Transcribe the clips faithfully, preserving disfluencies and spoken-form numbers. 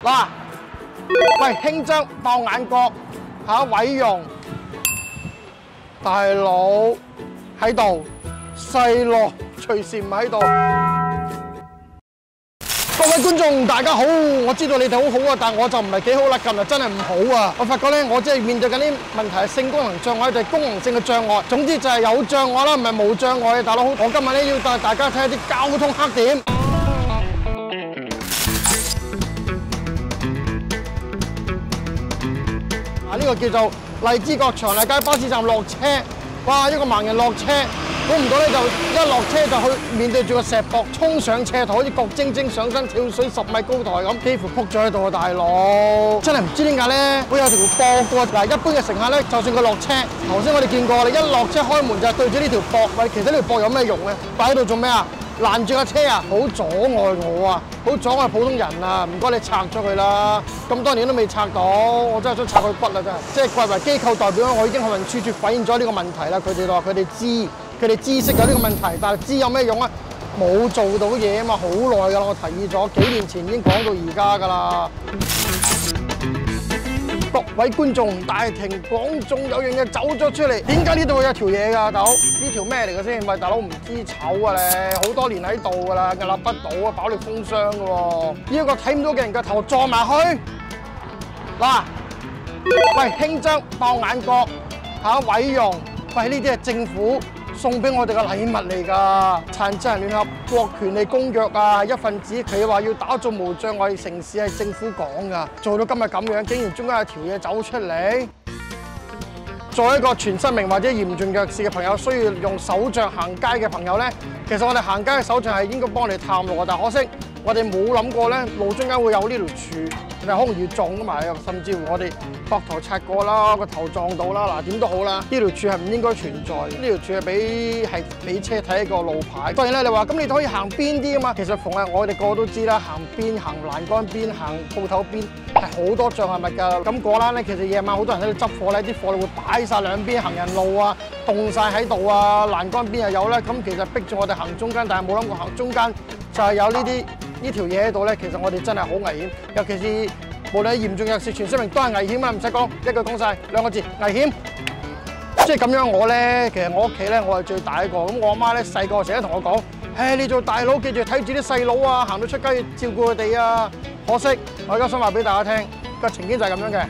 嗱，喂，輕則爆眼角嚇毀容，大佬喺度，細路隨時唔喺度。各位觀眾大家好，我知道你哋好好啊，但我就唔係幾好啦，近日真係唔好啊！我發覺咧，我真係面對緊啲問題係性功能障礙定係功能性嘅障礙，總之就係有障礙啦，唔係冇障礙嘅大佬。我今日咧要帶大家睇下啲交通黑點。啊，呢個叫做荔枝角長荔街巴士站落車，哇！一個盲人落車。估唔到咧，就一落車就去面對住個石壆，衝上斜台，好似郭晶晶上身跳水十米高台咁，幾乎撲咗喺度啊！大佬，真係唔知點解咧，會有條壆過嗱。一般嘅乘客咧，就算佢落車，頭先我哋見過，你一落車開門就係對住呢條壆，喂，其實呢條壆有咩用咧？擺喺度做咩啊？攔住架車啊，好阻礙我啊，好阻礙普通人啊！唔該你拆咗佢啦，咁多年都未拆到，我真係想拆佢骨啦！真係，即係貴為機構代表，我已經向運輸署反映咗呢個問題啦。佢哋話佢哋知。佢哋知識有呢個問題，但係知有咩用啊？冇做到嘢啊嘛，好耐㗎啦，我提議咗，幾年前已經講到而家㗎啦。各位觀眾，大庭廣眾有樣嘢走咗出嚟，點解呢度有條嘢㗎，大佬？呢條咩嚟嘅先？喂，大佬唔知醜啊你，好多年喺度㗎啦，屹立不倒啊，飽歷風霜㗎喎。呢一個睇唔到嘅人嘅頭撞埋去，嗱，喂，輕則爆眼角嚇毀容，喂，呢啲係政府送俾我哋嘅禮物嚟㗎，殘疾人聯合國權利公約啊一份子，佢話要打造無障礙城市係政府講㗎，做到今日咁樣，竟然中間有條嘢走出嚟。作為一個全失明或者嚴重弱視嘅朋友，需要用手杖行街嘅朋友咧，其實我哋行街嘅手杖係應該幫你探路嘅，但可惜我哋冇諗過咧，路中間會有呢條柱，係好容易撞埋，甚至乎我哋膊頭擦過啦，個頭撞到啦，嗱點都好啦，呢條柱係唔應該存在，呢條柱係俾係俾車睇一個路牌。當然啦，你話咁你可以行邊啲啊嘛？其實逢係我哋個個都知啦，行邊行欄杆邊行鋪頭邊係好多障礙物㗎。咁果欄咧，其實夜晚好多人喺度執貨咧，啲貨會擺晒兩邊行人路啊，凍晒喺度啊，欄杆邊又有咧。咁其實逼住我哋行中間，但係冇諗過行中間就係有呢啲呢條嘢喺度咧。其實我哋真係好危險，尤其是無論嚴重弱視、全失明都係危險啊！唔使講，一句講晒兩個字：危險。即係咁樣，我咧其實我屋企咧，我係最大一個。咁我阿媽咧細個成日同我講：誒，你做大佬記住睇住啲細佬啊，行到出街要照顧佢哋啊。可惜我而家想話俾大家聽，個情景就係咁樣嘅。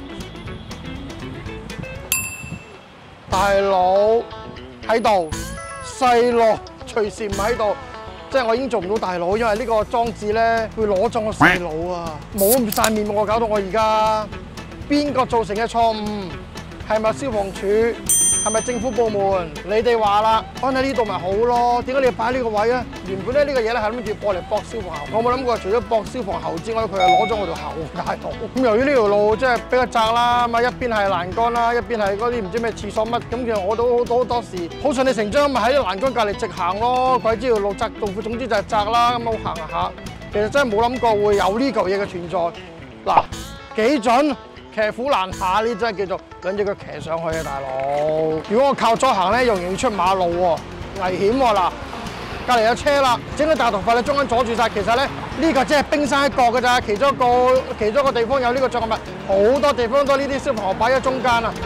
大佬喺度，細路隨時唔喺度。即係我已經做唔到大佬，因為呢個裝置咧會攞咗我細佬啊！冇晒面目，搞到我而家邊個造成嘅錯誤？係咪消防處？係咪政府部門？你哋話啦，安喺呢度咪好咯？點解你要擺呢個位啊？原本咧呢個嘢咧係諗住過嚟駁消防喉，我冇諗過除咗駁消防喉之外，佢係攞咗我條喉大佬。咁由於呢條路即係比較窄啦，咁啊一邊係欄杆啦，一邊係嗰啲唔知咩廁所乜，咁其實我都好多好多時好順理成章咪喺啲欄杆隔離直行咯。鬼知條路窄到，總之就係窄啦，咁我行下，其實真係冇諗過會有呢嚿嘢嘅存在。嗱，幾準？騎虎難下呢，真係叫做兩隻腳騎上去啊，大佬！如果我靠左行咧，又容易出馬路喎，危險喎！嗱，隔離有車啦，整個大頭髮咧中間阻住晒。其實咧呢個只係冰山一角㗎咋，其中一個其中一個地方有呢個障礙物，好多地方都呢啲消防喉擺喺中間啊！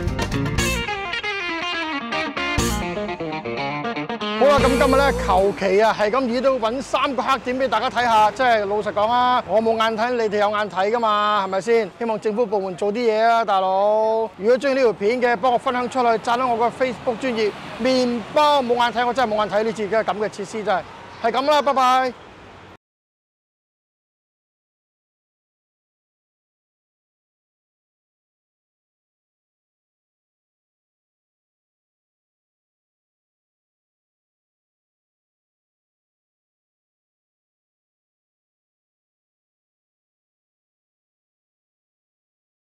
好啦，咁今日咧求其啊，係咁意都揾三個黑點俾大家睇下。即係老實講啊，我冇眼睇，你哋有眼睇噶嘛，係咪先？希望政府部門做啲嘢啊，大佬！如果中意呢條片嘅，幫我分享出去，讚咗我個 Facebook 專頁麵包冇眼睇，我真係冇眼睇呢次嘅咁嘅設施真係係咁啦，拜拜。